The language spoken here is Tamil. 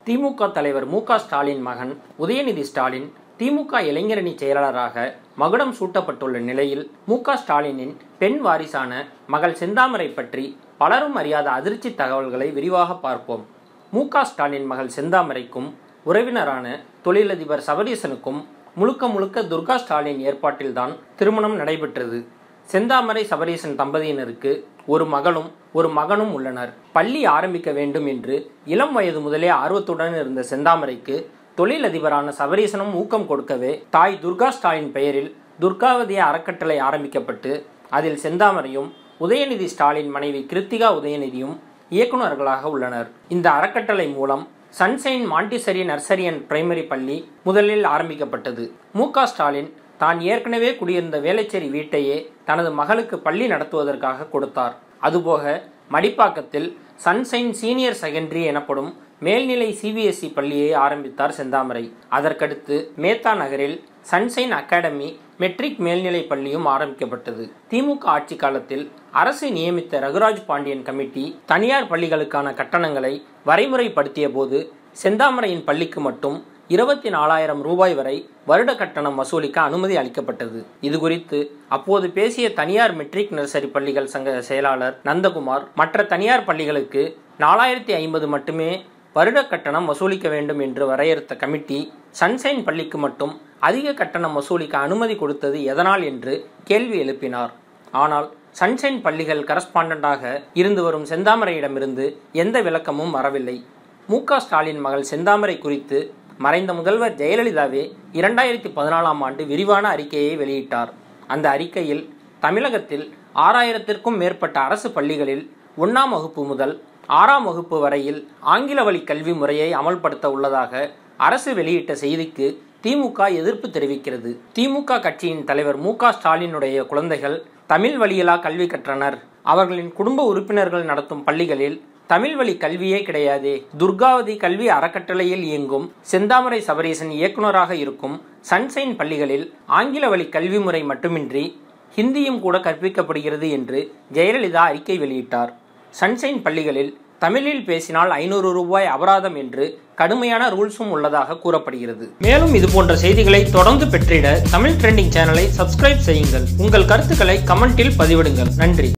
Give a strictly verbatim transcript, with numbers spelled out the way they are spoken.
திமுக தலைவர் மு க ஸ்டாலின் மகன் உதயநிதி ஸ்டாலின் திமுக இளைஞரணி செயலாளராக மகுடம் சூட்டப்பட்டுள்ள நிலையில் மு க ஸ்டாலினின் பெண் வாரிசான மகள் செந்தாமரை பற்றி பலரும் அறியாத அதிர்ச்சி தகவல்களை விரிவாக பார்ப்போம். மு க ஸ்டாலின் மகள் செந்தாமரைக்கும் உறவினரான தொழிலதிபர் சபரீசனுக்கும் முழுக்க முழுக்க துர்கா ஸ்டாலின் ஏற்பாட்டில்தான் திருமணம் நடைபெற்றது. செந்தாமரை சபரீசன் தம்பதியினருக்கு ஒரு மகளும் ஒரு மகனும் உள்ளனர். பள்ளி ஆரம்பிக்க வேண்டும் என்று இளம் வயது முதலே ஆர்வத்துடன் இருந்த செந்தாமரைக்கு தொழிலதிபரான சபரீசனும் ஊக்கம் கொடுக்கவே தாய் துர்கா ஸ்டாலின் பெயரில் துர்காவதி அறக்கட்டளை ஆரம்பிக்கப்பட்டு அதில் செந்தாமரையும் உதயநிதி ஸ்டாலின் மனைவி கிருத்திகா உதயநிதியும் இயக்குநர்களாக உள்ளனர். இந்த அறக்கட்டளை மூலம் sunshine montessori nursery and primary பள்ளி முதலில் ஆரம்பிக்கப்பட்டது. மு க ஸ்டாலின் தான் ஏற்கனவே குடியிருந்த வேளச்சேரி வீட்டையே தனது மகளுக்கு பள்ளி நடத்துவதற்காக கொடுத்தார். அதுபோக மடிப்பாக்கத்தில் சன்ஷைன் சீனியர் செகண்டரி எனப்படும் மேல்நிலை சிபிஎஸ்இ பள்ளியை ஆரம்பித்தார் செந்தாமரை. அதற்கடுத்து மேத்தா நகரில் சன்ஷைன் அகாடமி மெட்ரிக் மேல்நிலை பள்ளியும் ஆரம்பிக்கப்பட்டது. திமுக ஆட்சி காலத்தில் அரசு நியமித்த ரகுராஜ் பாண்டியன் கமிட்டி தனியார் பள்ளிகளுக்கான கட்டணங்களை வரைமுறைப்படுத்திய போது செந்தாமரையின் பள்ளிக்கு மட்டும் இருபத்தி நாலாயிரம் ரூபாய் வரை வருட கட்டணம் வசூலிக்க அனுமதி அளிக்கப்பட்டது. இது குறித்து அப்போது பேசிய தனியார் மெட்ரிக் நர்சரி பள்ளிகள் சங்க செயலாளர் நந்தகுமார் மற்ற தனியார் பள்ளிகளுக்கு நாலாயிரத்தி ஐம்பது மட்டுமே வருட கட்டணம் வசூலிக்க வேண்டும் என்று வரையறுத்த கமிட்டி சன்ஷைன் பள்ளிக்கு மட்டும் அதிக கட்டணம் வசூலிக்க அனுமதி கொடுத்தது எதனால் என்று கேள்வி எழுப்பினார். ஆனால் சன்ஷைன் பள்ளிகள் கரஸ்பாண்டண்டாக இருந்து வரும் செந்தாமரையிடமிருந்து எந்த விளக்கமும் வரவில்லை. மு க ஸ்டாலின் மகள் செந்தாமரை குறித்து மறைந்த முதல்வர் ஜெயலலிதாவே இரண்டாயிரத்தி பதினாலாம் ஆண்டு விரிவான அறிக்கையை வெளியிட்டார். அந்த அறிக்கையில் தமிழகத்தில் ஆறாயிரத்திற்கும் மேற்பட்ட அரசு பள்ளிகளில் ஒன்றாம் வகுப்பு முதல் ஆறாம் வகுப்பு வரையில் ஆங்கில வழி கல்வி முறையை அமல்படுத்த உள்ளதாக அரசு வெளியிட்ட செய்திக்கு திமுக எதிர்ப்பு தெரிவிக்கிறது. திமுக கட்சியின் தலைவர் மு க ஸ்டாலினுடைய குழந்தைகள் தமிழ் வழியிலா கல்வி கற்றனர். அவர்களின் குடும்ப உறுப்பினர்கள் நடத்தும் பள்ளிகளில் தமிழ் வழி கல்வியே கிடையாது. துர்காவதி கல்வி அறக்கட்டளையில் இயங்கும் செந்தாமரை சபரீசன் இயக்குநராக இருக்கும் சன்ஷைன் பள்ளிகளில் ஆங்கில வழி கல்வி முறை மட்டுமின்றி ஹிந்தியும் கூட கற்பிக்கப்படுகிறது என்று ஜெயலலிதா அறிக்கை வெளியிட்டார். சன்ஷைன் பள்ளிகளில் தமிழில் பேசினால் ஐநூறு ரூபாய் அபராதம் என்று கடுமையான ரூல்ஸும் உள்ளதாக கூறப்படுகிறது. மேலும் இது போன்ற செய்திகளை தொடர்ந்து பெற்றிட தமிழ் ட்ரெண்டிங் சேனலை சப்ஸ்கிரைப் செய்யுங்கள். உங்கள் கருத்துக்களை கமெண்டில் பதிவிடுங்கள். நன்றி.